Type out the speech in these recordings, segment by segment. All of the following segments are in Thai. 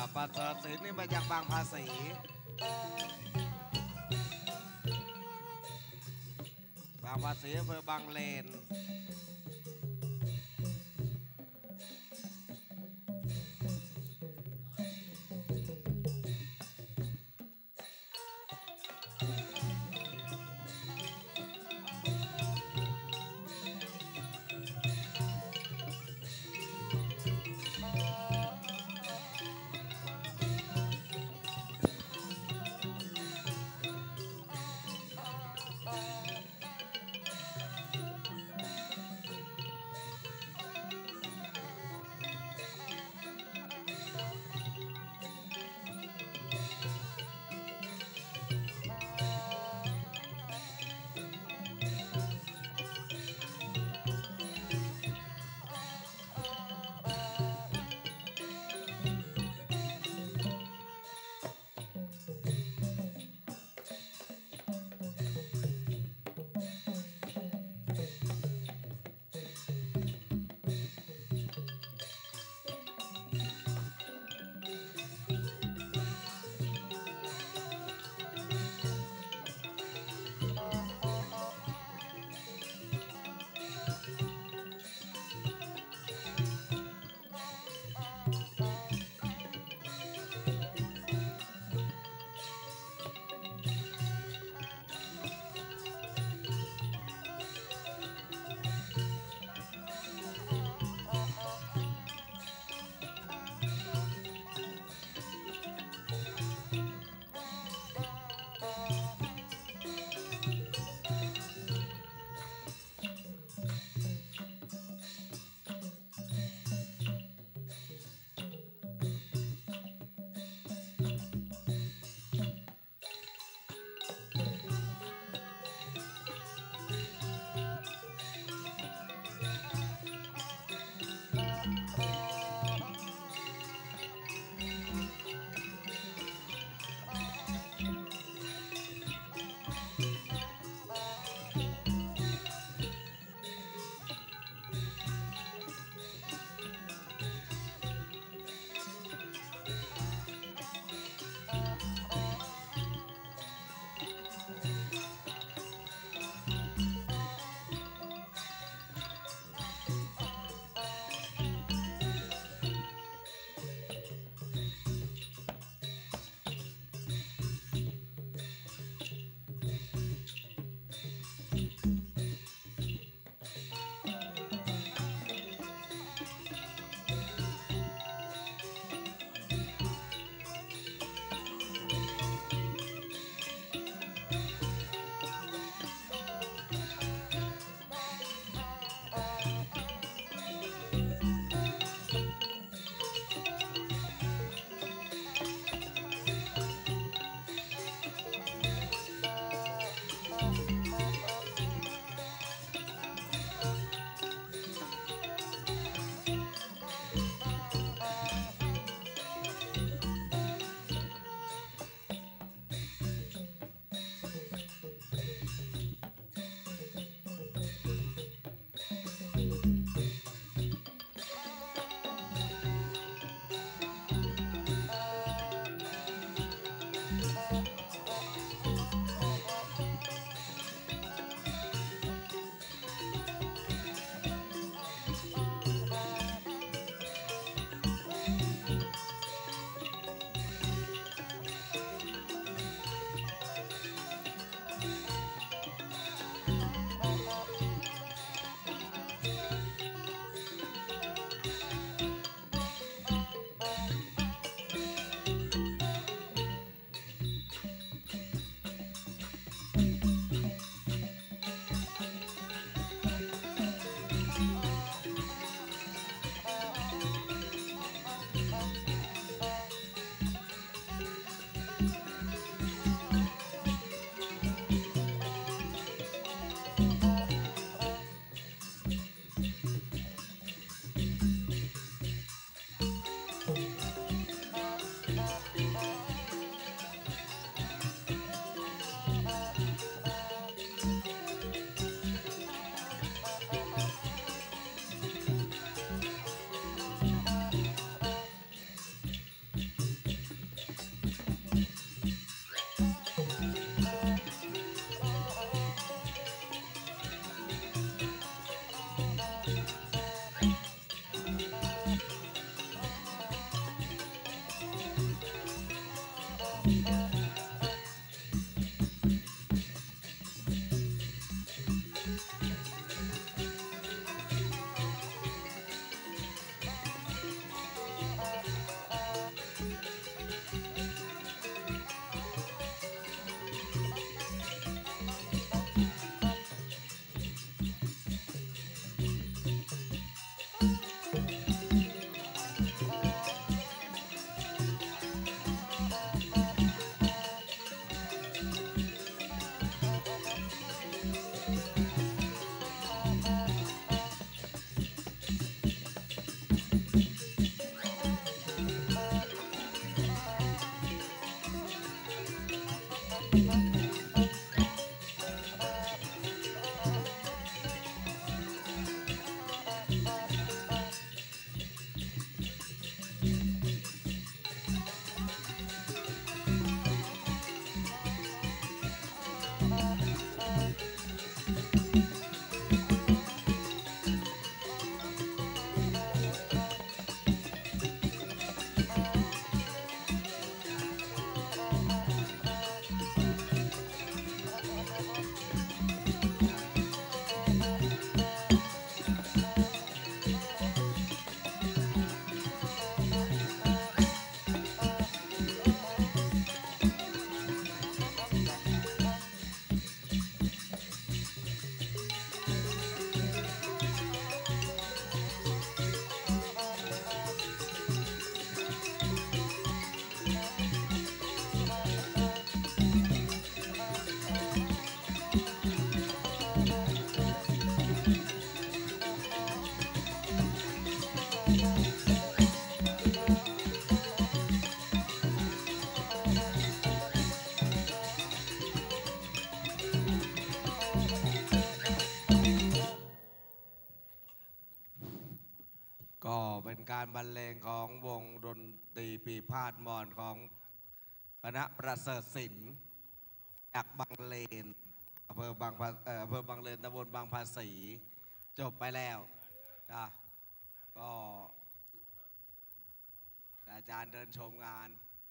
ปัสสาวะนี่มาจากบางภาษีบางภาษีอำเภอบางเลนก็เป็นการบรรเลงของวงดนตรีปีพาดมอนของคณะประเสริฐศิลป์จากบางเลนอำเภอบางพะอำเภอบางเลนตำบลบางภาษีจบไปแล้วนะก็อาจารย์เดินชมงาน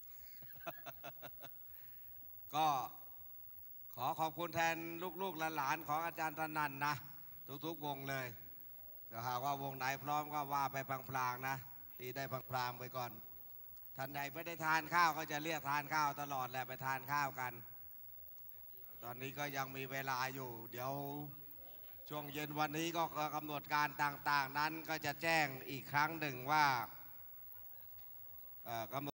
ก็ขอขอบคุณแทนลูกๆหลานๆของอาจารย์ธนันนะทุกๆวงเลยถ้าหากว่าวงไหนพร้อมก็ว่าไปพลางๆนะตีได้พลางๆไปก่อนท่านใดไม่ได้ทานข้าวก็จะเรียกทานข้าวตลอดแหละไปทานข้าวกัน ตอนนี้ก็ยังมีเวลาอยู่เดี๋ยวช่วงเย็นวันนี้ก็กำหนดการต่างๆนั้นก็จะแจ้งอีกครั้งหนึ่งว่ากำหนด